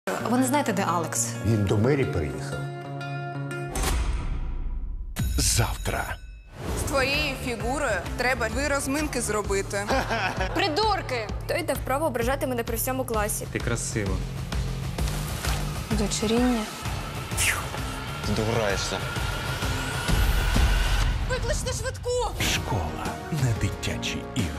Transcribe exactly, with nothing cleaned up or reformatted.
Ви не знаєте, де Алекс? Він до мері переїхав. Завтра. З твоєю фігурою треба дві розминки зробити. Придурки! Хто йде вправо ображати мене при всьому класі? Ти красива. Дочеріння. Ти дограєшся. Викличте швидку! Школа. Не дитячі ігри.